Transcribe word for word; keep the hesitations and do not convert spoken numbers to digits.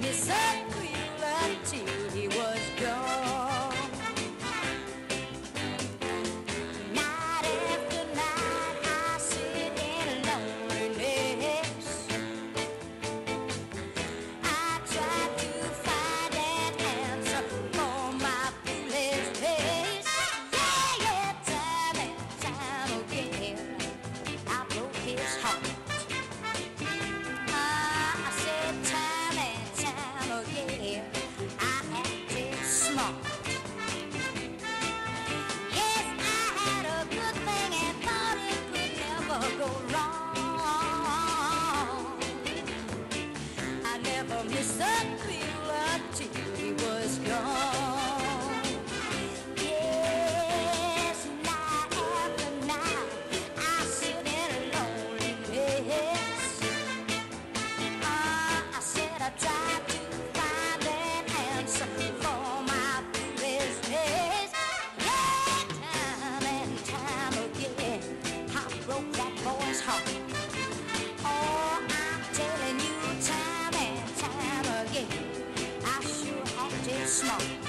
me so real until he was gone. Night after night I sit in loneliness. I try to find an answer for my foolishness. Yeah, yeah, time and time again I broke his heart. Ah, I said time and time again I acted smart. Yes, I had a good thing and thought it could never go wrong. I never missed a thrill until he was gone. Yes, night after night I sit in loneliness. Ah, I said I tried to find an answer for my foolishness. Yeah, time and time again I broke that boy's heart. Oh, I'm telling you, time and time again I sure acted smart.